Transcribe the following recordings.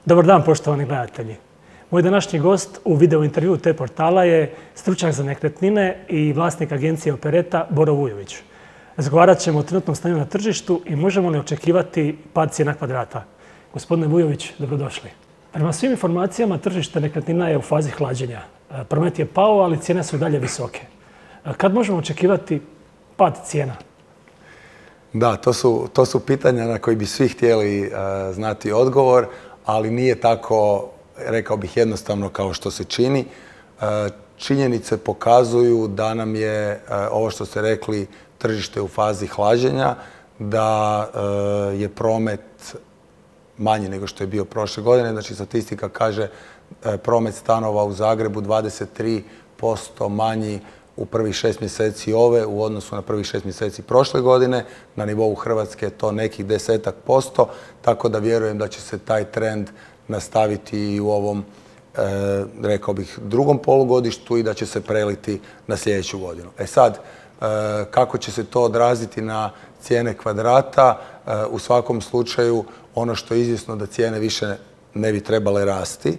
Dobar dan, poštovani gledatelji. Moj današnji gost u video intervjuu T-portala je stručnjak za nekretnine i vlasnik agencije Opereta Boro Vujović. Razgovarat ćemo o trenutnom stanju na tržištu i možemo li očekivati pad cijena kvadrata. Gospodine Vujović, dobrodošli. Prema svim informacijama, tržište nekretnina je u fazi hlađenja. Promet je pao, ali cijene su i dalje visoke. Kad možemo očekivati pad cijena? Da, to su pitanja na koji bi svi htjeli znati odgovor, ali nije tako, rekao bih, jednostavno kao što se čini. Činjenice pokazuju da nam je, ovo što ste rekli, tržište u fazi hlađenja, da je promet manji nego što je bio prošle godine. Znači, statistika kaže promet stanova u Zagrebu 23% manji u prvih 6 mjeseci ove u odnosu na prvih 6 mjeseci prošle godine. Na nivou Hrvatske je to nekih 10%, tako da vjerujem da će se taj trend nastaviti i u ovom, rekao bih, drugom polugodištu i da će se preliti na sljedeću godinu. E sad, kako će se to odraziti na cijene kvadrata? U svakom slučaju, ono što je izvjesno da cijene više ne bi trebale rasti.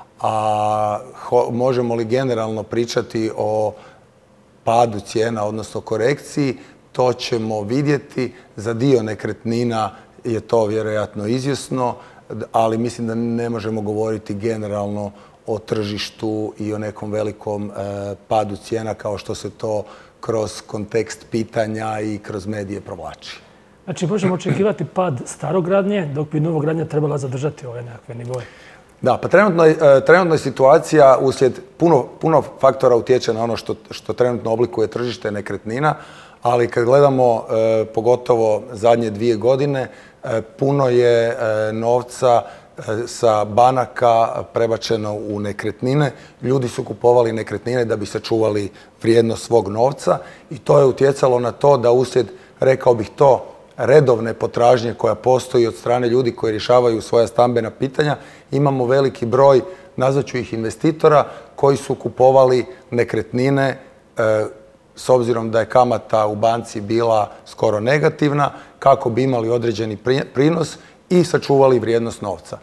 A možemo li generalno pričati o padu cijena, odnosno korekciji, to ćemo vidjeti. Za dio nekretnina je to vjerojatno izvjesno, ali mislim da ne možemo govoriti generalno o tržištu i o nekom velikom padu cijena kao što se to kroz kontekst pitanja i kroz medije provlači. Znači, možemo očekivati pad starogradnje, dok bi novogradnja trebala zadržati ove nekakve nivoje. Da, pa trenutno je situacija, uslijed puno faktora utječe na ono što trenutno oblikuje tržište nekretnina, ali kad gledamo pogotovo zadnje 2 godine, puno je novca sa banaka prebačeno u nekretnine. Ljudi su kupovali nekretnine da bi sačuvali vrijednost svog novca i to je utjecalo na to da uslijed, rekao bih to, redovne potražnje koja postoji od strane ljudi koji rješavaju svoja stambena pitanja, imamo veliki broj, nazvaću ih, investitora koji su kupovali nekretnine s obzirom da je kamata u banci bila skoro negativna, kako bi imali određeni prinos i sačuvali vrijednost novca.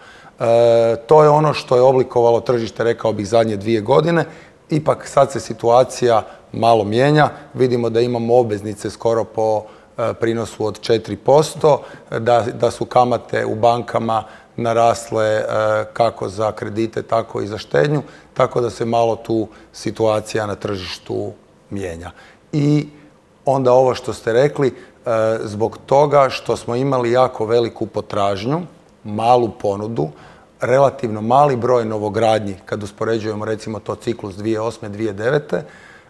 To je ono što je oblikovalo tržište, rekao bih, zadnje 2 godine. Ipak sad se situacija malo mijenja. Vidimo da imamo obveznice skoro po prinosu od 4%, da su kamate u bankama narasle kako za kredite, tako i za štednju, tako da se malo tu situacija na tržištu mijenja. I onda ovo što ste rekli, zbog toga što smo imali jako veliku potražnju, malu ponudu, relativno mali broj novogradnji, kad uspoređujemo recimo to ciklus 2008-2009,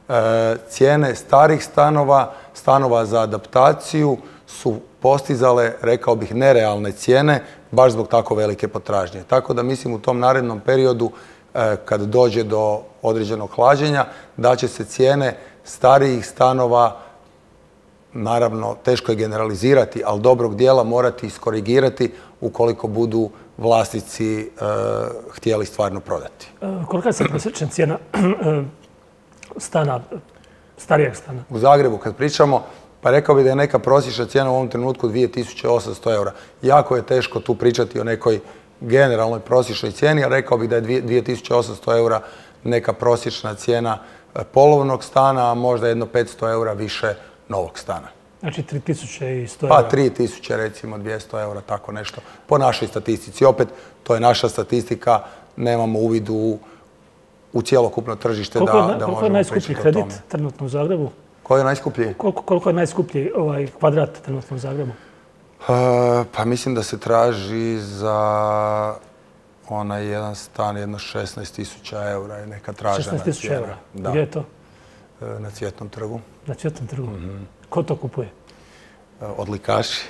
cijene starih stanova za adaptaciju su postizale, rekao bih, nerealne cijene, baš zbog tako velike potražnje. Tako da mislim u tom narednom periodu, kad dođe do određenog hlađenja, da će se cijene starijih stanova, naravno teško je generalizirati, ali dobrog dijela morati iskorigirati ukoliko budu vlasnici htjeli stvarno prodati. Kolika je sad prosječna cijena stana, starijeg stana? U Zagrebu kad pričamo, pa rekao bih da je neka prosječna cijena u ovom trenutku 2800 eura. Jako je teško tu pričati o nekoj generalnoj prosječnoj cijeni, a rekao bih da je 2800 eura neka prosječna cijena polovnog stana, a možda jedno 500 eura više novog stana. Znači 3100 eura? Pa 3000, recimo 200 eura, tako nešto, po našoj statistici. Opet, to je naša statistika, nemamo uvid u cjelokupno tržište da možemo pričati o tome. Koliko je najskuplji kredit trenutno u Zagrebu? Koji je najskuplji? Koliko je najskuplji kvadrat trenutno u Zagrebu? Pa mislim da se traži za onaj jedan stan, jedno 16.000 eura je neka tražena cijena. 16.000 eura? Gdje je to? Na Cvjetnom trgu. Na Cvjetnom trgu? Ko to kupuje? Odlikaši.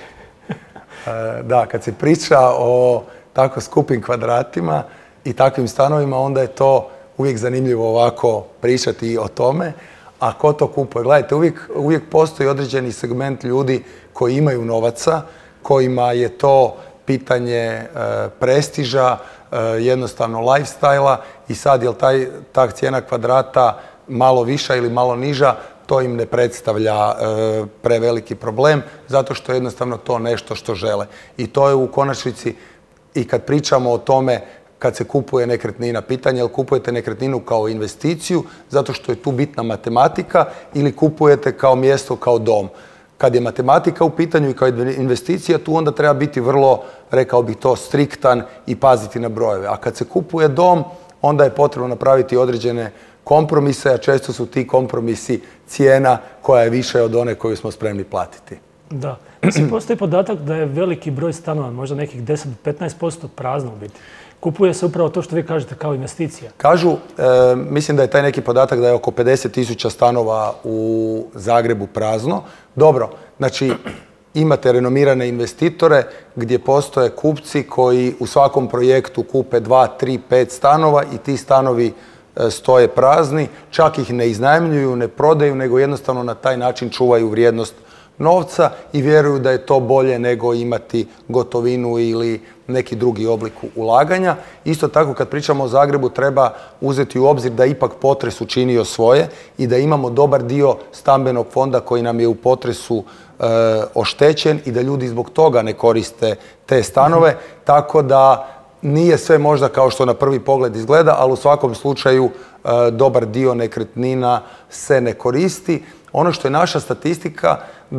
Da, kad se priča o tako skupim kvadratima i takvim stanovima, onda je to uvijek zanimljivo ovako pričati o tome. A ko to kupuje? Gledajte, uvijek postoji određeni segment ljudi koji imaju novaca, kojima je to pitanje prestiža, jednostavno lifestyle-a i sad je li ta cijena kvadrata malo viša ili malo niža, to im ne predstavlja preveliki problem, zato što je jednostavno to nešto što žele. I to je u konačnici i kad pričamo o tome kad se kupuje nekretnina, pitanje je li kupujete nekretninu kao investiciju zato što je tu bitna matematika ili kupujete kao mjesto, kao dom. Kad je matematika u pitanju i kao investicija, tu onda treba biti vrlo, rekao bih to, striktan i paziti na brojeve. A kad se kupuje dom, onda je potrebno napraviti određene kompromise, a često su ti kompromisi cijena koja je više od one koju smo spremni platiti. Da. Mislim, postoji podatak da je veliki broj stanova, možda nekih 10-15% prazno u biti. Kupuje se upravo to što vi kažete kao investicija. Kažu, mislim da je taj neki podatak da je oko 50.000 stanova u Zagrebu prazno. Dobro, znači imate renomirane investitore gdje postoje kupci koji u svakom projektu kupe 2, 3, 5 stanova i ti stanovi stoje prazni, čak ih ne iznajmljuju, ne prodaju, nego jednostavno na taj način čuvaju vrijednost novca i vjeruju da je to bolje nego imati gotovinu ili neki drugi oblik ulaganja. Isto tako kad pričamo o Zagrebu treba uzeti u obzir da ipak potres učinio svoje i da imamo dobar dio stambenog fonda koji nam je u potresu oštećen i da ljudi zbog toga ne koriste te stanove, tako da nije sve možda kao što na prvi pogled izgleda, ali u svakom slučaju dobar dio nekretnina se ne koristi. Ono što je naša statistika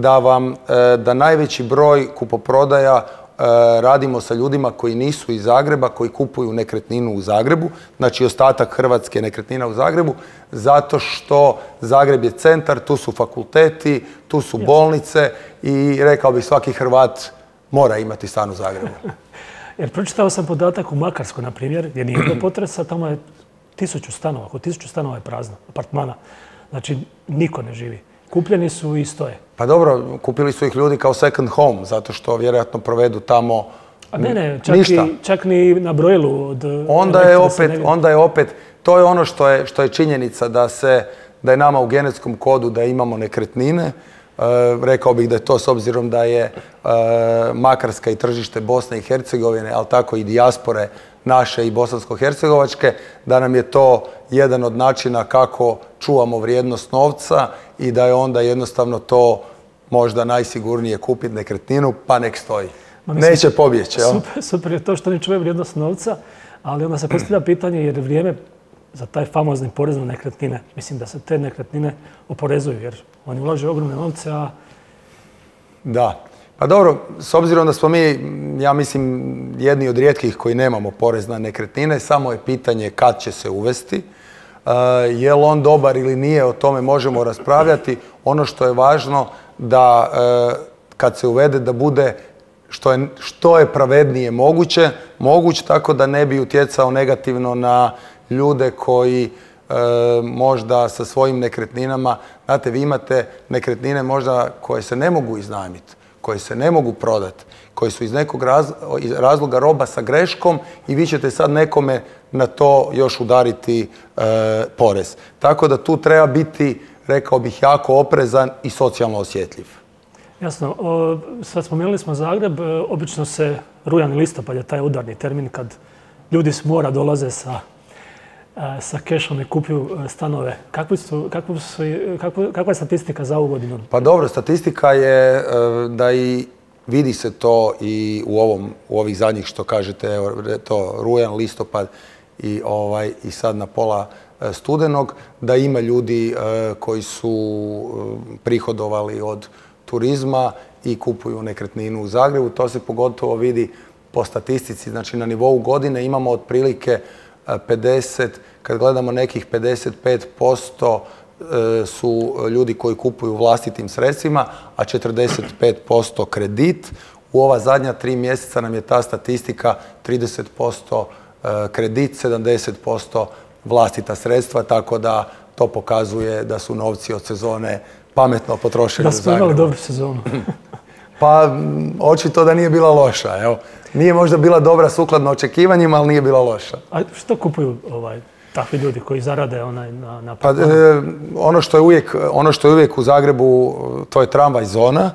da najveći broj kupoprodaja radimo sa ljudima koji nisu iz Zagreba, koji kupuju nekretninu u Zagrebu, znači ostatak Hrvatske nekretnina u Zagrebu, zato što Zagreb je centar, tu su fakulteti, tu su bolnice i rekao bih svaki Hrvat mora imati stan u Zagrebu. Jer pročitao sam podatak u Makarskoj, na primjer, gdje nije bilo potresa, tamo je 1000 stanova, oko 1000 stanova je prazno, apartmana. Znači, niko ne živi. Kupljeni su i stoje. Pa dobro, kupili su ih ljudi kao second home, zato što vjerojatno provedu tamo ništa. Čak ni na brojilu od... Onda je opet, to je ono što je činjenica da je nama u genetskom kodu da imamo nekretnine. Rekao bih da je to s obzirom da je Makarska i tržište Bosne i Hercegovine, ali tako i dijaspore naše i bosansko-hercegovačke, da nam je to jedan od načina kako čuvamo vrijednost novca i da je onda jednostavno to možda najsigurnije kupiti nekretninu pa nek stoji. Neće pobjeći. Super je to što oni čuvaju vrijednost novca, ali onda se postavlja pitanje jer je vrijeme za taj famozni porez na nekretnine. Mislim da se te nekretnine oporezuju jer oni ulažu ogromne novce, a... Da. Pa dobro, s obzirom da smo mi, ja mislim, jedni od rijetkih koji nemamo porez na nekretnine, samo je pitanje kad će se uvesti. Je li on dobar ili nije, o tome možemo raspravljati. Ono što je važno da kad se uvede da bude što je pravednije moguće tako da ne bi utjecao negativno na ljude koji možda sa svojim nekretninama, znate, vi imate nekretnine možda koje se ne mogu iznajmiti, koje se ne mogu prodati, koje su iz nekog razloga roba sa greškom i vi ćete sad nekome na to još udariti porez. Tako da tu treba biti, rekao bih, jako oprezan i socijalno osjetljiv. Jasno. Sad spomenuli smo Zagreb. Obično se rujan i listopad je taj udarni termin kad ljudi s mora dolaze sa kešom i kupuju stanove. Kakva je statistika za ovu godinu? Pa dobro, statistika je da i vidi se to i u ovih zadnjih što kažete, to rujan, listopad i sad na pola studenog, da ima ljudi koji su prihodovali od turizma i kupuju nekretninu u Zagrebu. To se pogotovo vidi po statistici. Znači na nivou godine imamo otprilike 50, kad gledamo nekih 55% su ljudi koji kupuju vlastitim sredstvima, a 45% kredit. U ova zadnja 3 mjeseca nam je ta statistika 30% kredit, 70% vlastita sredstva, tako da to pokazuje da su novci od sezone pametno potrošeni u Zagrebu. Da smo imali dobru sezonu. Pa očito da nije bila loša. Evo. Nije možda bila dobra sukladno očekivanjima, ali nije bila loša. A što kupuju takvi ljudi koji zarade na pa, ono što je uvijek u Zagrebu, to je tramvaj zona,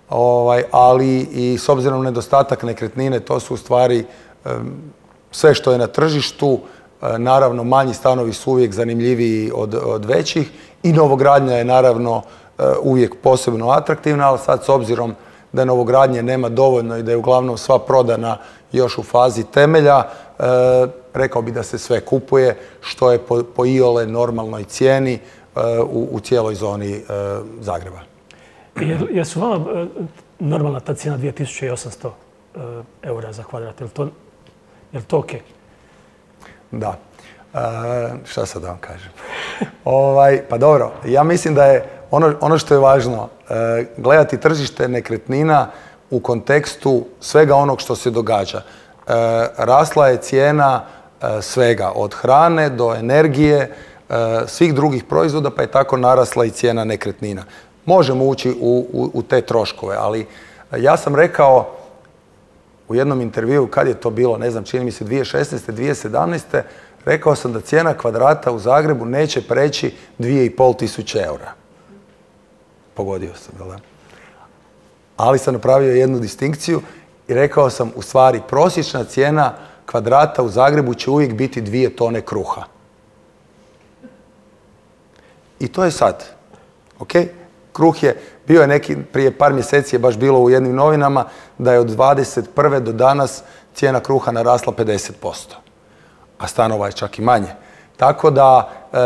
ali i s obzirom na nedostatak nekretnine, to su u stvari sve što je na tržištu. Naravno, manji stanovi su uvijek zanimljiviji od većih i novogradnja je naravno uvijek posebno atraktivna, ali sad s obzirom da novogradnje nema dovoljno i da je uglavnom sva prodana još u fazi temelja, rekao bi da se sve kupuje, što je po iole normalnoj cijeni u cijeloj zoni Zagreba. Jesu vama normalna ta cijena 2800 eura za kvadrat? Je li to okej? Da. Šta sad da vam kažem? Pa dobro, ja mislim da je ono što je važno gledati tržište nekretnina u kontekstu svega onog što se događa. Rasla je cijena svega, od hrane do energije, svih drugih proizvoda, pa je tako narasla i cijena nekretnina. Možemo ući u te troškove, ali ja sam rekao u jednom intervjuu, kad je to bilo, ne znam, čini mi se 2016. 2017. rekao sam da cijena kvadrata u Zagrebu neće preći 2500 eura. Pogodio sam, jel da? Ali sam napravio jednu distinkciju i rekao sam, u stvari, prosječna cijena kvadrata u Zagrebu će uvijek biti 2 tone kruha. I to je sad. Ok? Kruh je, bio je neki, prije par mjeseci je baš bilo u jednim novinama, da je od 21. do danas cijena kruha narasla 50%. A stanova je čak i manje. Tako da,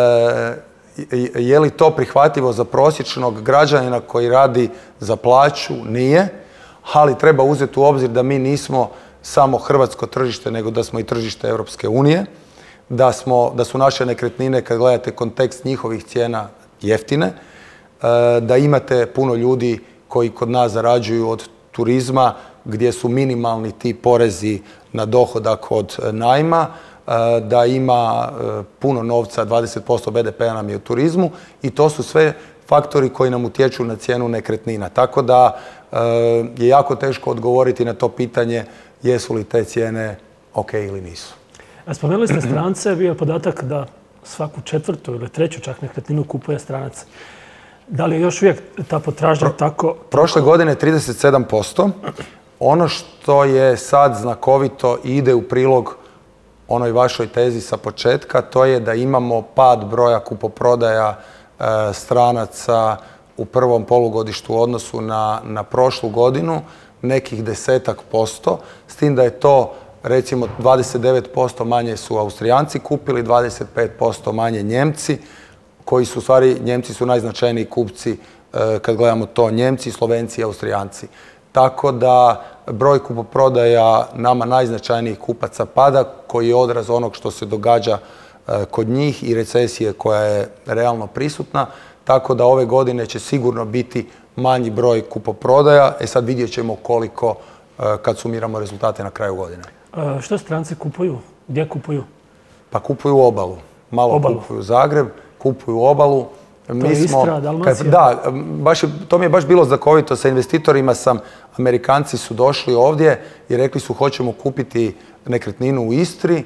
je li to prihvatljivo za prosječnog građanina koji radi za plaću? Nije. Ali treba uzeti u obzir da mi nismo samo hrvatsko tržište, nego da smo i tržište Europske unije. Da su naše nekretnine, kad gledate kontekst njihovih cijena, jeftine. Da imate puno ljudi koji kod nas zarađuju od turizma, gdje su minimalni ti porezi na dohodak od najma, da ima puno novca, 20% BDP-a nam je u turizmu i to su sve faktori koji nam utječu na cijenu nekretnina. Tako da je jako teško odgovoriti na to pitanje jesu li te cijene ok ili nisu. Spomenuli ste strance, bio je podatak da svaku 4. ili 3. čak nekretninu kupuje stranac. Da li je još uvijek ta potražnja tako? Prošle godine 37%. Ono što je sad znakovito i ide u prilog onoj vašoj tezi sa početka, to je da imamo pad broja kupoprodaja stranaca u prvom polugodištu u odnosu na prošlu godinu, nekih 10%, s tim da je to recimo 29% manje su Austrijanci kupili, 25% manje Njemci, koji su u stvari, Njemci su najznačajniji kupci kad gledamo to, Njemci, Slovenci i Austrijanci. Tako da broj kupoprodaja nama najznačajnijih kupaca pada, koji je odraz onog što se događa kod njih i recesije koja je realno prisutna. Tako da ove godine će sigurno biti manji broj kupoprodaja. Sad vidjet ćemo koliko kad sumiramo rezultate na kraju godine. Što stranci kupuju? Gdje kupuju? Pa kupuju obalu. Malo kupuju Zagreb, kupuju obalu. To je Istra, Dalmacija? Da, to mi je baš bilo znakovito sa investitorima. Amerikanci su došli ovdje i rekli su hoćemo kupiti nekretninu u Istri.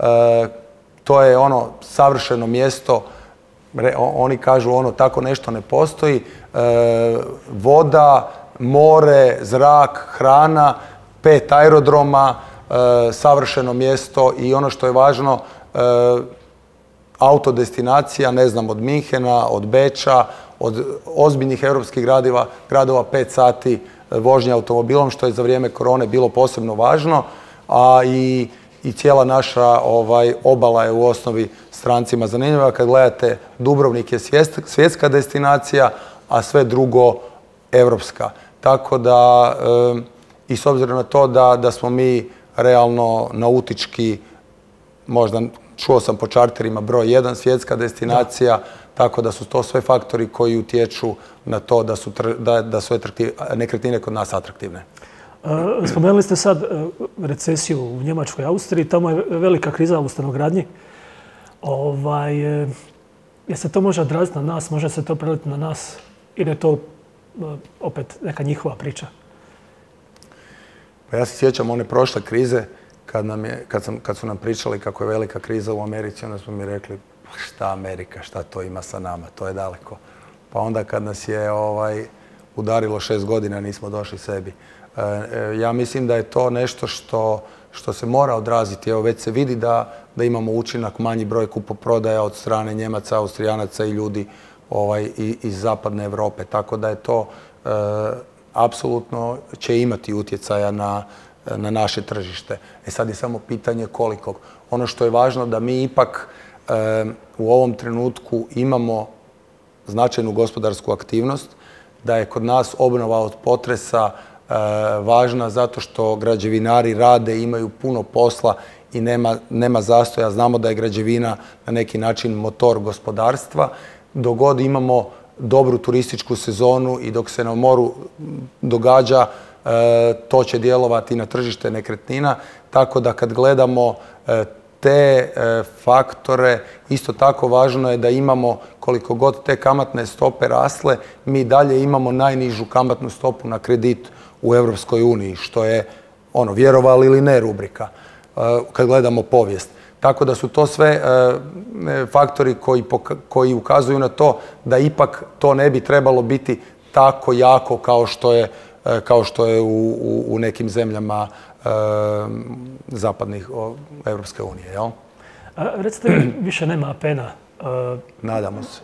To je ono savršeno mjesto. Oni kažu tako nešto ne postoji. Voda, more, zrak, hrana, 5 aerodroma, savršeno mjesto i ono što je važno, autodestinacija, ne znam, od Minhena, od Beča, od ozbiljnih europskih gradova 5 sati vožnje automobilom, što je za vrijeme korone bilo posebno važno, a i cijela naša obala je u osnovi strancima zanimljiva. Kad gledate, Dubrovnik je svjetska destinacija, a sve drugo europska. Tako da, i s obzirom na to da smo mi realno nautički, možda čuo sam po čarterima broj 1 svjetska destinacija, tako da su to sve faktori koji utječu na to da su nekretnine kod nas atraktivne. Spomenuli ste sad recesiju u Njemačkoj i Austriji, tamo je velika kriza u stanogradnji. Je se to može odraziti na nas, može se to preliti na nas ili je to opet neka njihova priča? Pa ja se sjećam one prošle krize kad su nam pričali kako je velika kriza u Americi, onda smo mi rekli šta Amerika, šta to ima sa nama, to je daleko. Pa onda kad nas je udarilo 6 godina nismo došli sebi. Ja mislim da je to nešto što se mora odraziti. Evo već se vidi da imamo učinak, manji broj kupoprodaja od strane Njemaca, Austrijanaca i ljudi iz zapadne Europe. Tako da je to apsolutno će imati utjecaja na naše tržište. Sad je samo pitanje koliko. Ono što je važno da mi ipak u ovom trenutku imamo značajnu gospodarsku aktivnost, da je kod nas obnova od potresa važna zato što građevinari rade, imaju puno posla i nema zastoja. Znamo da je građevina na neki način motor gospodarstva. Dok god imamo dobru turističku sezonu i dok se na moru događa, to će djelovati na tržište nekretnina. Tako da kad gledamo te faktore, isto tako važno je da imamo, koliko god te kamatne stope rasle, mi dalje imamo najnižu kamatnu stopu na kredit u Europskoj uniji, što je, vjerovali ili ne, rubrika, kad gledamo povijest. Tako da su to sve faktori koji ukazuju na to da ipak to ne bi trebalo biti tako jako kao što je u nekim zemljama zapadnih Europske unije, jel? Recite, više nema APN-a. Nadamo se.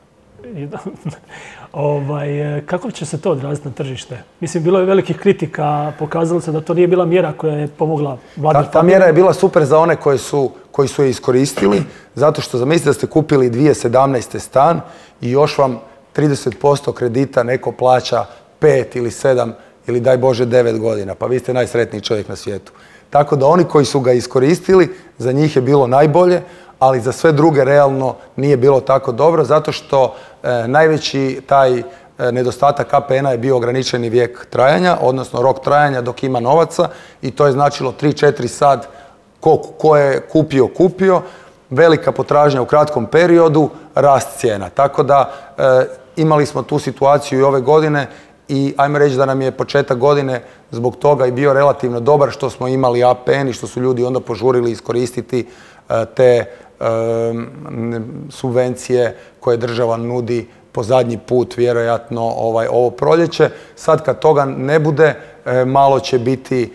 Kako će se to odraziti na tržište? Mislim, bilo je velikih kritika, pokazalo se da to nije bila mjera koja je pomogla vladi. Ta mjera je bila super za one koji su je iskoristili, zato što zamislite da ste kupili 2017. stan i još vam 30% kredita neko plaća 5 ili 7 ili daj Bože 9 godina, pa vi ste najsretniji čovjek na svijetu. Tako da oni koji su ga iskoristili, za njih je bilo najbolje, ali za sve druge realno nije bilo tako dobro, zato što najveći taj nedostatak APN-a je bio ograničeni vijek trajanja, odnosno rok trajanja dok ima novaca, i to je značilo 3-4 sad ko je kupio, velika potražnja u kratkom periodu, rast cijena. Tako da imali smo tu situaciju i ove godine i ajmo reći da nam je početak godine zbog toga i bio relativno dobar što smo imali APN i što su ljudi onda požurili iskoristiti te subvencije koje država nudi po zadnji put, vjerojatno ovo proljeće. Sad kad toga ne bude, malo će biti,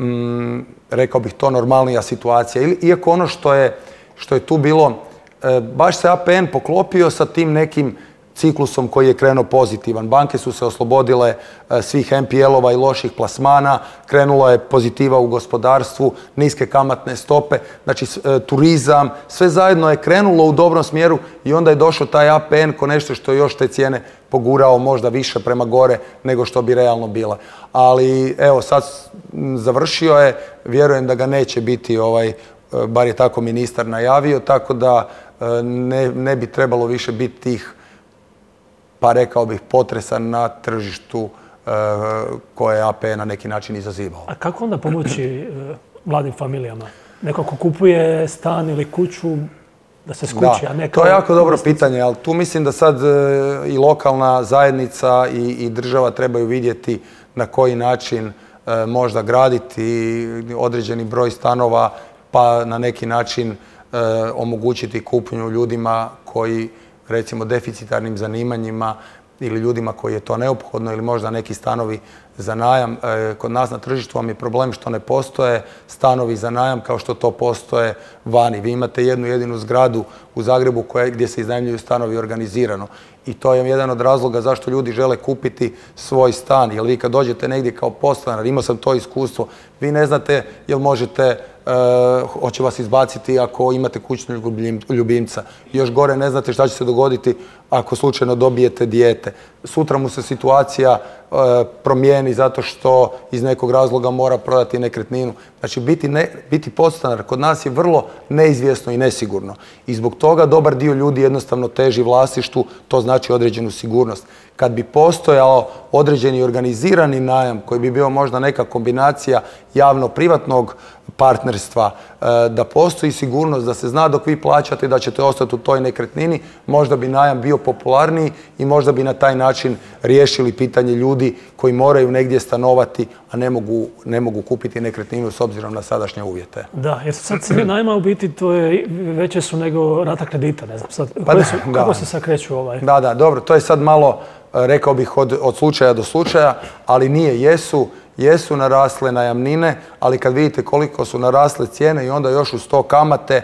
rekao bih to, normalnija situacija. Iako ono što je tu bilo, baš se APN poklopio sa tim nekim ciklusom koji je krenuo pozitivan. Banke su se oslobodile svih NPL-ova i loših plasmana, krenula je pozitiva u gospodarstvu, niske kamatne stope, znači turizam, sve zajedno je krenulo u dobrom smjeru i onda je došao taj APN ko nešto što je još te cijene pogurao možda više prema gore nego što bi realno bila. Ali evo sad završio je, vjerujem da ga neće biti, bar je tako ministar najavio, tako da ne bi trebalo više biti tih, pa rekao bih, potresa na tržištu koje je APN na neki način izazivao. A kako onda pomoći mladim familijama? Neko ko kupuje stan ili kuću da se skući, a ne kao... To je jako dobro pitanje, ali tu mislim da sad i lokalna zajednica i država trebaju vidjeti na koji način možda graditi određeni broj stanova, pa na neki način omogućiti kupnju ljudima koji, recimo, deficitarnim zanimanjima ili ljudima koji je to neophodno, ili možda neki stanovi za najam. Kod nas na tržištu vam je problem što ne postoje stanovi za najam kao što to postoje vani. Vi imate jednu jedinu zgradu u Zagrebu gdje se iznajmljuju stanovi organizirano. I to je jedan od razloga zašto ljudi žele kupiti svoj stan. Jer vi kad dođete negdje kao podstanar, imao sam to iskustvo, vi ne znate jel možete, hoće vas izbaciti ako imate kućnog ljubimca. Još gore ne znate šta će se dogoditi ako slučajno dobijete dijete. Sutra mu se situacija promijeni zato što iz nekog razloga mora prodati nekretninu. Znači, biti podstanar kod nas je vrlo neizvjesno i nesigurno. I zbog toga dobar dio ljudi jednostavno teži vlasništvu, to znači određenu sigurnost. Kad bi postojao određeni organizirani najam koji bi bio možda neka kombinacija javno-privatnog partnerstva, da postoji sigurnost, da se zna dok vi plaćate da ćete ostati u toj nekretnini, možda bi najam bio popularniji i možda bi na taj način riješili pitanje ljudi koji moraju negdje stanovati, a ne mogu kupiti nekretninu s obzirom na sadašnje uvjete. Da, jer sad cijene najma u biti veće su nego rata kredita, ne znam sad. Kako se sad kreću Da, dobro, to je sad malo, rekao bih, od slučaja do slučaja, ali nije, jesu narasle najamnine, ali kad vidite koliko su narasle cijene i onda još uz to kamate,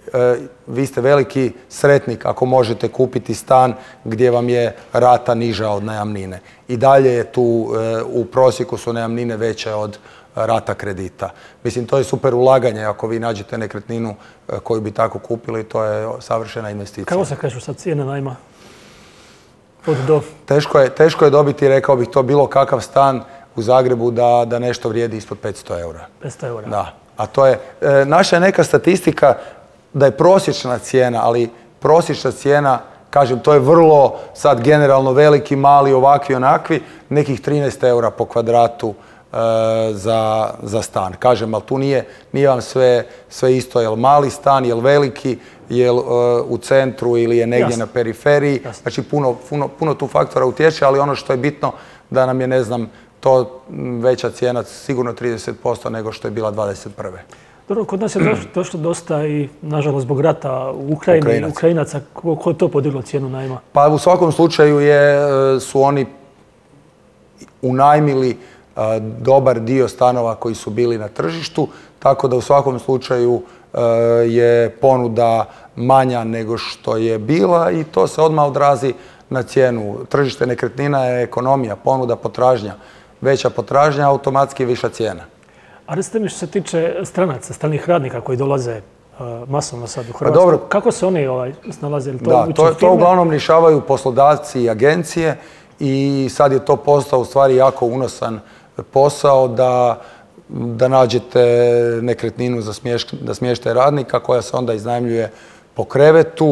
vi ste veliki sretnik ako možete kupiti stan gdje vam je rata niža od najamnine. I dalje je tu, u prosjeku su najamnine veće od rata kredita. Mislim, to je super ulaganje ako vi nađete nekretninu koju bi tako kupili, to je savršena investicija. Kako se kreću sad cijene najma? Od do? Teško je dobiti, rekao bih, to bilo kakav stan u Zagrebu da nešto vrijedi ispod 500 eura. 500 eura? Da. A to je, naša je neka statistika da je prosječna cijena, ali prosječna cijena, kažem, to je vrlo sad generalno veliki, mali, ovakvi, onakvi, nekih 13 eura po kvadratu za stan. Kažem, ali tu nije vam sve isto, je li mali stan, je li veliki, je li u centru ili je negdje na periferiji. Znači, puno tu faktora utječe, ali ono što je bitno da nam je, ne znam, to veća cijena sigurno 30% nego što je bila 21. Dobro, kod nas je došlo dosta i, nažalost, zbog rata u Ukrajini, Ukrajinaca. Ko je to podiglo cijenu najma? Pa u svakom slučaju su oni unajmili dobar dio stanova koji su bili na tržištu, tako da u svakom slučaju je ponuda manja nego što je bila i to se odmah odrazi na cijenu. Tržište nekretnina je ekonomija, ponuda, potražnja. Veća potražnja, automatski viša cijena. A recite mi što se tiče stranaca, stranih radnika koji dolaze masovno sad u Hrvatsku, dobro, kako se oni snalaze? To uglavnom rješavaju poslodavci i agencije i sad je to postao u stvari jako unosan posao da nađete nekretninu za smještaj radnika koja se onda iznajmljuje po krevetu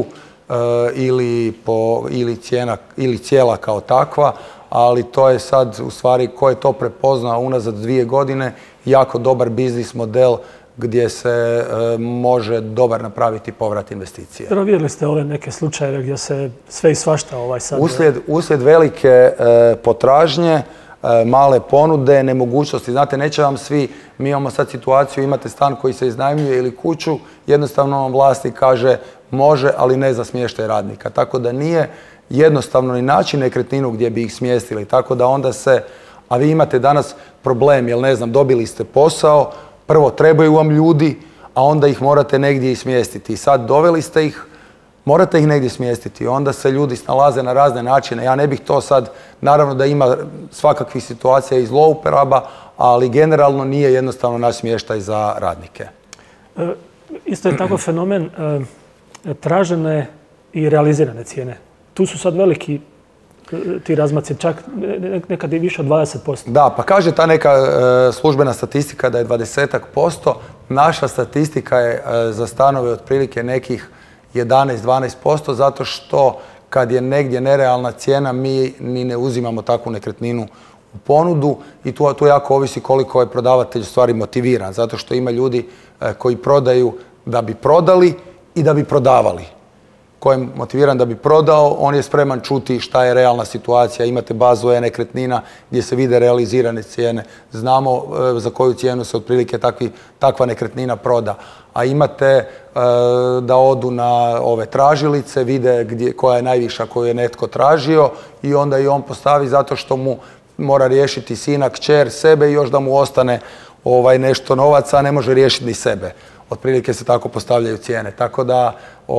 ili cijela kao takva, ali to je sad u stvari ko je to prepoznao unazad 2 godine jako dobar biznis model gdje se može dobar napraviti povrat investicije. Vidjeli ste ove neke slučajeve gdje se sve i svašta sad... Uslijed velike potražnje, male ponude, nemogućnosti. Znate, neće vam svi, mi imamo sad situaciju, imate stan koji se iznajmljuje ili kuću, jednostavno vam vlasnik kaže može, ali ne za smještaj radnika. Tako da nije jednostavno ni naći nekretninu gdje bi ih smjestili. Tako da onda a vi imate danas problem, jer ne znam, dobili ste posao, prvo trebaju vam ljudi, a onda ih morate negdje i smjestiti. I sad doveli ste ih, morate ih negdje smjestiti. Onda se ljudi snalaze na razne načine. Ja ne bih to sad, naravno da ima svakakvih situacija i zlouporaba, ali generalno nije jednostavno naš smještaj za radnike. Isto je tako fenomen tražene i realizirane cijene. Tu su sad veliki ti razmaci, čak nekad i više od 20%. Da, pa kaže ta neka službena statistika da je 20%. Naša statistika je za stanove otprilike nekih 11-12%, zato što kad je negdje nerealna cijena, mi ni ne uzimamo takvu nekretninu u ponudu i tu jako ovisi koliko je prodavatelj u stvari motiviran, zato što ima ljudi koji prodaju da bi prodali i da bi prodavali. Ko je motiviran da bi prodao, on je spreman čuti šta je realna situacija. Imate bazu nekretnina gdje se vide realizirane cijene. Znamo za koju cijenu se otprilike takva nekretnina proda. A imate da odu na ove tražilice, vide koja je najviša koju je netko tražio i onda i on postavi zato što mu mora riješiti sina, kćer, sebe i još da mu ostane nešto novaca, a ne može riješiti ni sebe. Otprilike se tako postavljaju cijene. Tako da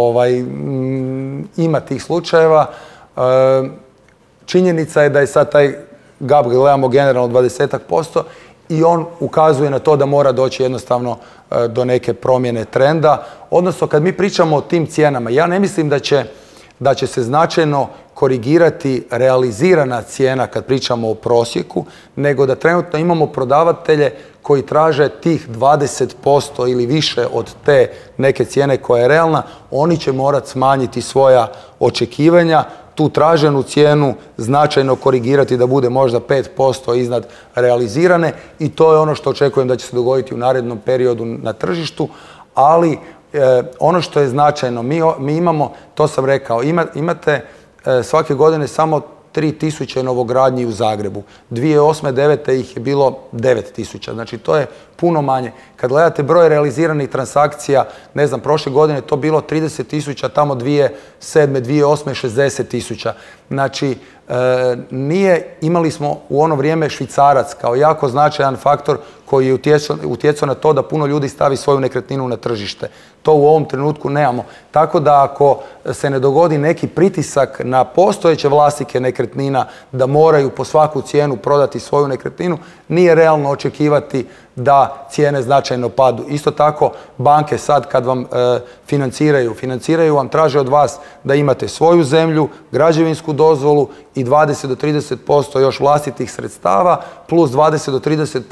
ima tih slučajeva. Činjenica je da je sad taj gap, gledamo generalno 20% i on ukazuje na to da mora doći jednostavno do neke promjene trenda. Odnosno, kad mi pričamo o tim cijenama, ja ne mislim da će se značajno korigirati realizirana cijena kad pričamo o prosjeku, nego da trenutno imamo prodavatelje koji traže tih 20% ili više od te neke cijene koja je realna, oni će morati smanjiti svoja očekivanja, tu traženu cijenu značajno korigirati da bude možda 5% iznad realizirane i to je ono što očekujem da će se dogoditi u narednom periodu na tržištu, ali ono što je značajno, mi imamo, to sam rekao, imate svake godine samo 3000 novogradnji u Zagrebu. 2008-2009 ih je bilo 9000. Znači to je puno manje. Kad gledate broj realiziranih transakcija, ne znam, prošle godine to bilo 30.000, tamo 2007. 2008. 60.000. Znači, imali smo u ono vrijeme švicarac kao jako značajan faktor koji je utjecao na to da puno ljudi stavi svoju nekretninu na tržište. To u ovom trenutku nemamo. Tako da ako se ne dogodi neki pritisak na postojeće vlasnike nekretnina da moraju po svaku cijenu prodati svoju nekretninu, nije realno očekivati da cijene značajno padu. Isto tako, banke sad kad vam financiraju vam, traže od vas da imate svoju zemlju, građevinsku dozvolu i 20 do 30% još vlastitih sredstava, plus 20 do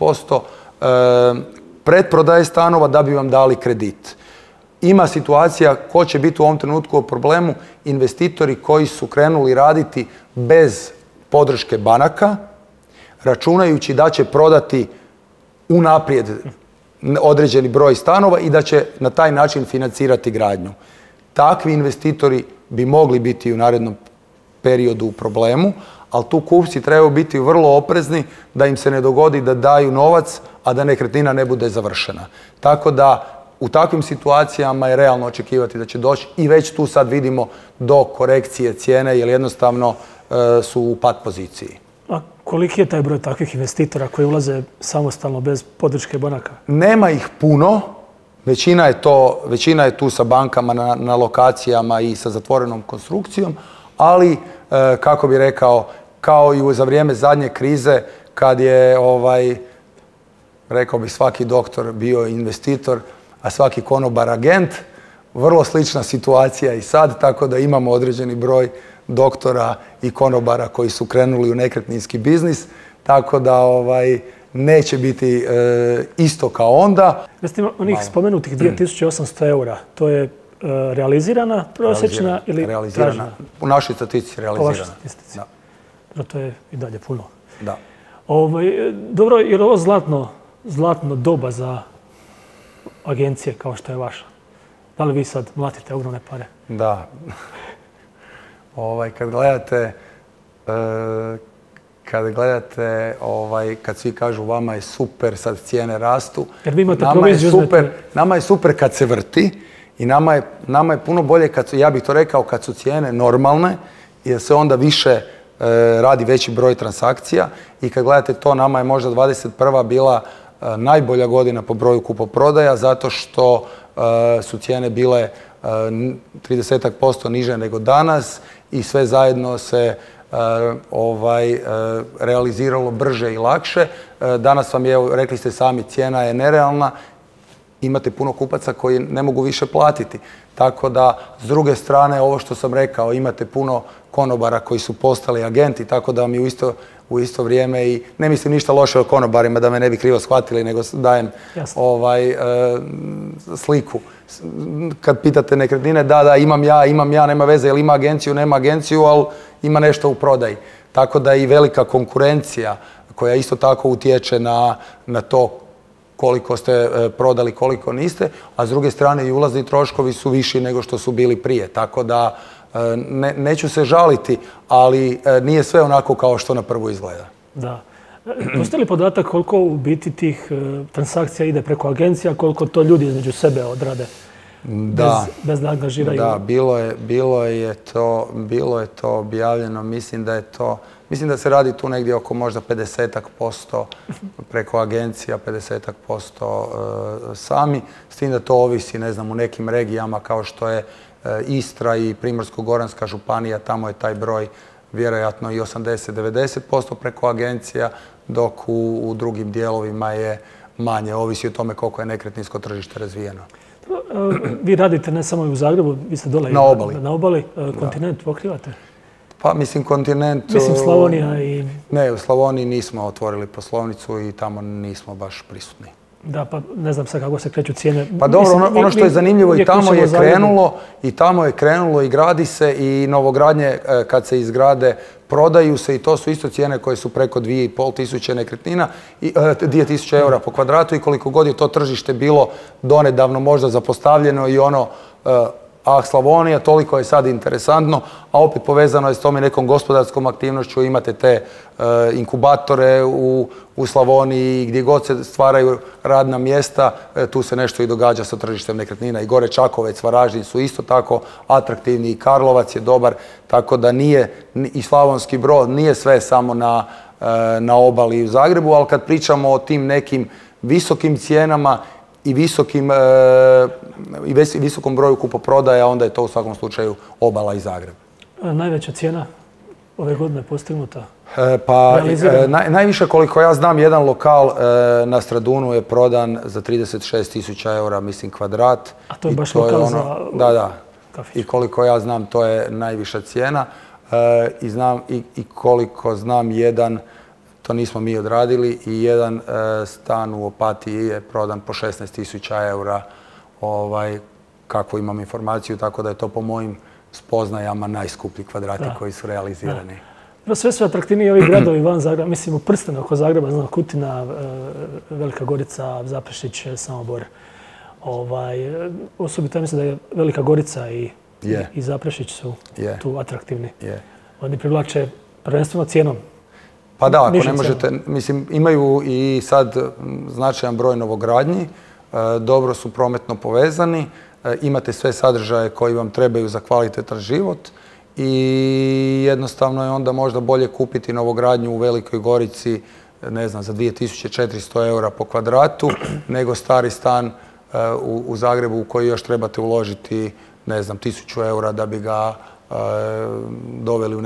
30% pretprodaje stanova da bi vam dali kredit. Ima situacija ko će biti u ovom trenutku u problemu, investitori koji su krenuli raditi bez podrške banaka, računajući da će prodati unaprijed određeni broj stanova i da će na taj način financirati gradnju. Takvi investitori bi mogli biti u narednom periodu u problemu, ali tu kupci trebaju biti vrlo oprezni da im se ne dogodi da daju novac, a da nekretnina ne bude završena. Tako da u takvim situacijama je realno očekivati da će doći i već tu sad vidimo do korekcije cijene jer jednostavno su u pad poziciji. A koliki je taj broj takvih investitora koji ulaze samostalno bez podrške banaka? Nema ih puno. Većina je tu sa bankama na lokacijama i sa zatvorenom konstrukcijom, ali, kako bi rekao, kao i za vrijeme zadnje krize, kad je, rekao bi, svaki doktor bio investitor, a svaki konobar agent, vrlo slična situacija i sad, tako da imamo određeni broj doktora i konobara koji su krenuli u nekretninski biznis, tako da neće biti isto kao onda. Recimo, onih spomenutih 2800 eura, to je realizirana prosječna ili tražena? U našoj statistici realizirana. Po vašoj statistici. Da. To je i dalje puno. Da. Dobro, je li ovo zlatno doba za agencije kao što je vaša? Da li vi sad mlatite ogromne pare? Da. Kad gledate, kad svi kažu vama je super, sad cijene rastu. Jer vi imate proviziju uzmete. Nama je super kad se vrti i nama je puno bolje, ja bih to rekao, kad su cijene normalne jer se onda više radi veći broj transakcija i kad gledate to, nama je možda 21. bila najbolja godina po broju kupoprodaja zato što su cijene bile 30% niže nego danas i sve zajedno se realiziralo brže i lakše. Danas vam je, rekli ste sami, cijena je nerealna. Imate puno kupaca koji ne mogu više platiti. Tako da, s druge strane, ovo što sam rekao, imate puno konobara koji su postali agenti, tako da mi u isto vrijeme i ne mislim ništa loše o konobarima, da me ne bi krivo shvatili, nego dajem sliku. Kad pitate nekretnine, da, imam ja, nema veze, jel ima agenciju, nema agenciju, ali ima nešto u prodaji. Tako da i velika konkurencija koja isto tako utječe na to koliko ste prodali, koliko niste, a s druge strane i ulazni troškovi su viši nego što su bili prije. Tako da neću se žaliti, ali nije sve onako kao što na prvu izgleda. Da. Postoji li podatak koliko u biti tih transakcija ide preko agencija, koliko to ljudi između sebe odrade? Bez da angažiraju? Da, bilo je to objavljeno. Mislim da se radi tu negdje oko možda 50% preko agencija, 50% sami. S tim da to ovisi, ne znam, u nekim regijama kao što je Istra i Primorsko-goranska županija, tamo je taj broj vjerojatno i 80-90% preko agencija, dok u drugim dijelovima je manje. Ovisi o tome koliko je nekretninsko tržište razvijeno. Vi radite ne samo u Zagrebu, vi ste dole na obali. Kontinent pokrivate? Pa mislim kontinent... Mislim Slavonija i... Ne, u Slavoniji nismo otvorili poslovnicu i tamo nismo baš prisutni. Da, pa ne znam sad kako se kreću cijene. Pa dobro, ono što je zanimljivo i tamo je krenulo i gradi se i novogradnje kad se izgrade prodaju se i to su isto cijene koje su preko 2.500 nekretnina, 2.000 eura po kvadratu i koliko god je to tržište bilo donedavno možda zapostavljeno i ono A Slavonija, toliko je sad interesantno, a opet povezano je s tom i nekom gospodarskom aktivnošću. Imate te inkubatore u Slavoniji, gdje god se stvaraju radna mjesta, tu se nešto i događa sa tržištem nekretnina. I gore Čakovec, Varaždin su isto tako atraktivni, i Karlovac je dobar, tako da nije, i Slavonski Brod, nije sve samo na obali u Zagrebu, ali kad pričamo o tim nekim visokim cijenama i visokom broju kupoprodaja, onda je to u svakom slučaju obala i Zagreb. Najveća cijena ove godine postignuta? Pa najviše, koliko ja znam, jedan lokal na Stradunu je prodan za 36.000 eura, mislim, kvadrat. A to je baš lokal za kafić? I koliko ja znam, to je najviša cijena. I koliko znam, to nismo mi odradili, i jedan stan u Opatiji je prodan po 16.000 eura, kako imam informaciju, tako da je to po mojim spoznajama najskuplji kvadrati koji su realizirani. Sve su atraktivniji ovi gradovi van Zagreba, mislim u prstenu oko Zagreba, znam, Kutina, Velika Gorica, Zaprešić, Samobor. Osobito mislim da je Velika Gorica i Zaprešić su tu atraktivni. Oni privlače prvenstveno cijenom. Pa da, ako ne možete, mislim, imaju i sad značajan broj novogradnji, dobro su prometno povezani, imate sve sadržaje koji vam trebaju za kvalitetan život i jednostavno je onda možda bolje kupiti novogradnju u Velikoj Gorici, ne znam, za 2400 eura po kvadratu, nego stari stan u Zagrebu u koji još trebate uložiti, ne znam, 1000 eura da bi ga doveli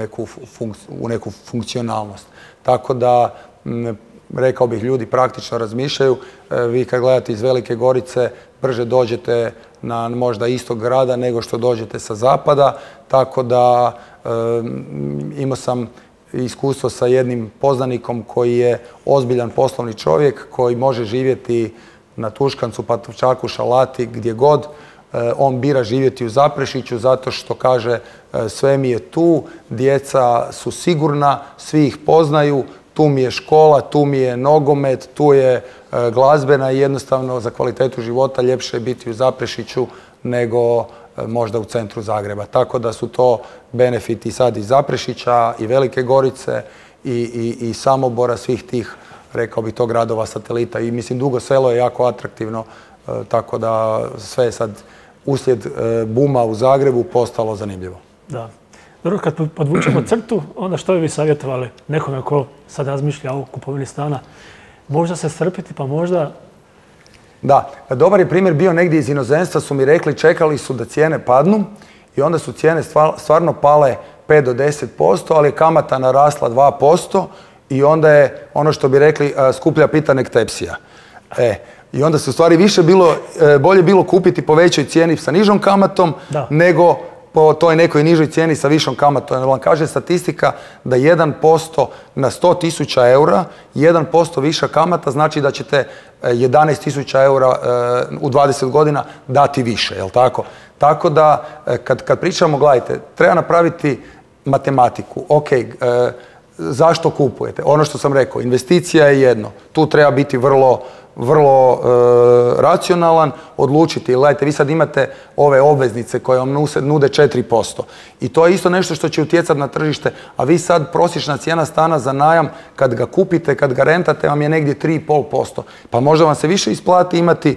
u neku funkcionalnost. Tako da, rekao bih, ljudi praktično razmišljaju. Vi kad gledate iz Velike Gorice, brže dođete na možda istok grada nego što dođete sa zapada. Tako da imao sam iskustvo sa jednim poznanikom koji je ozbiljan poslovni čovjek, koji može živjeti na Tuškancu, Pantovčaku, Šalati, gdje god. On bira živjeti u Zaprešiću zato što kaže sve mi je tu, djeca su sigurna, svi ih poznaju, tu mi je škola, tu mi je nogomet, tu je glazbena i jednostavno za kvalitetu života ljepše je biti u Zaprešiću nego možda u centru Zagreba. Tako da su to benefiti sad i Zaprešića i Velike Gorice i Samobora, svih tih, rekao bih, to gradova satelita. I mislim, Dugo Selo je jako atraktivno, tako da sve je sad uslijed buma u Zagrebu postalo zanimljivo. Da. Dobro, kad podvučemo crtu, onda što bi vi savjetovali nekome ko sad razmišlja o kupovini stana? Možda se strpiti, pa možda... Da, dobar je primjer bio negdje iz inozemstva, su mi rekli, čekali su da cijene padnu i onda su cijene stvarno pale 5 do 10%, ali je kamata narasla 2% i onda je, ono što bi rekli, skuplja pita nek tepsija. I onda se u stvari bolje bilo kupiti po većoj cijeni sa nižom kamatom nego po toj nekoj nižoj cijeni sa višom kamatom. Vam kaže statistika da 1% na 100.000 eura, 1% viša kamata znači da ćete 11.000 eura u 20 godina dati više, jel tako? Tako da kad pričamo, gledajte, treba napraviti matematiku. Ok, zašto kupujete? Ono što sam rekao, investicija je jedno. Tu treba biti vrlo racionalan, odlučiti. Gledajte, vi sad imate ove obveznice koje vam nude 4%. I to je isto nešto što će utjecati na tržište, a vi sad prosječna cijena stana za najam, kad ga kupite, kad ga rentate, vam je negdje 3,5%. Pa možda vam se više isplati imati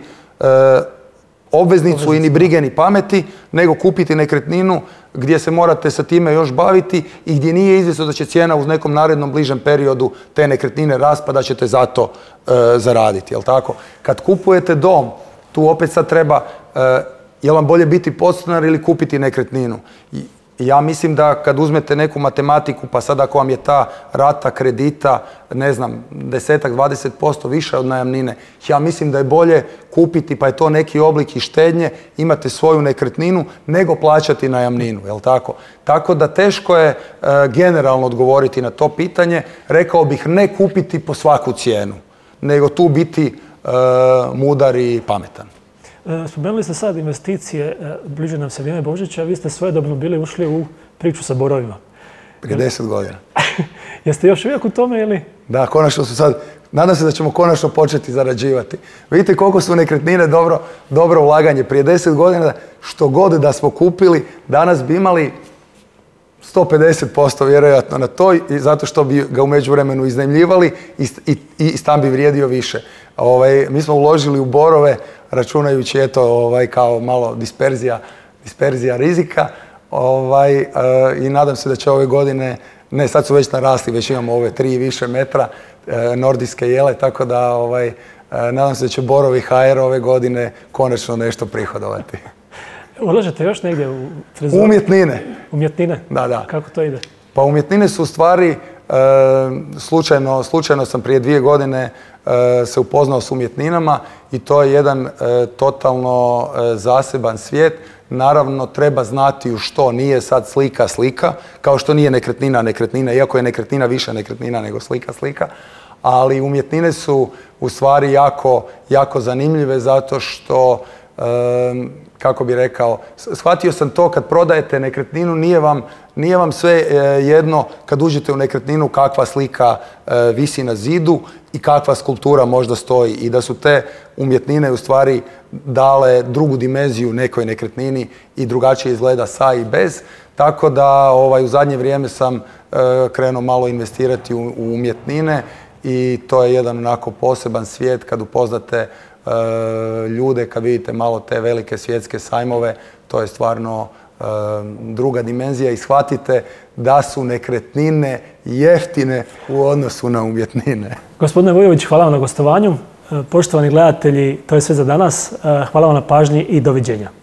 obveznicu i ni brige ni pameti, nego kupiti nekretninu gdje se morate sa time još baviti i gdje nije izvjesno da će cijena u nekom narednom bližem periodu te nekretnine rasti, pa da ćete zato zaraditi, jel tako? Kad kupujete dom, tu opet sad treba, je vam bolje biti podstanar ili kupiti nekretninu? Ja mislim da kad uzmete neku matematiku, pa sad ako vam je ta rata kredita, ne znam, 10-20% više od najamnine, ja mislim da je bolje kupiti, pa je to neki oblik i štednje, imate svoju nekretninu, nego plaćati najamninu, jel tako? Tako da teško je generalno odgovoriti na to pitanje. Rekao bih ne kupiti po svaku cijenu, nego tu biti mudar i pametan. Spomenuli ste sad investicije, bliže nam se vrijeme Božića, vi ste svojedobno bili ušli u priču sa borovima. Prije 10 godina. Jeste još uvijek u tome ili? Da, konačno su sad nadam se da ćemo konačno početi zarađivati. Vidite koliko su nekretnine dobro ulaganje. Prije 10 godina što god da smo kupili, danas bi imali 150% vjerojatno na to, zato što bi ga u međuvremenu iznajmljivali i stan bi vrijedio više. Mi smo uložili u borove, računajući kao malo disperzija rizika, i nadam se da će ove godine, ne, sad su već narasli, već imamo ove 3 i više metra nordijske jele, tako da nadam se da će borovi HR ove godine konačno nešto prihodovati. Ulažete još negdje u trezor? Umjetnine. Umjetnine? Da. Kako to ide? Pa umjetnine su u stvari, slučajno sam prije 2 godine se upoznao s umjetninama i to je jedan totalno zaseban svijet. Naravno, treba znati u što nije sad slika, kao što nije nekretnina, iako je nekretnina više nekretnina nego slika, ali umjetnine su u stvari jako zanimljive zato što, kako bi rekao, shvatio sam to kad prodajete nekretninu, nije vam sve jedno kad uđete u nekretninu kakva slika visi na zidu i kakva skulptura možda stoji i da su te umjetnine u stvari dale drugu dimenziju nekoj nekretnini i drugačije izgleda sa i bez. Tako da u zadnje vrijeme sam krenuo malo investirati u umjetnine i to je jedan onako poseban svijet kad upoznate ljude, kad vidite malo te velike svjetske sajmove, to je stvarno druga dimenzija i shvatite da su nekretnine jeftine u odnosu na umjetnine. Gospodine Vujović, hvala vam na gostovanju. Poštovani gledatelji, to je sve za danas. Hvala vam na pažnji i doviđenja.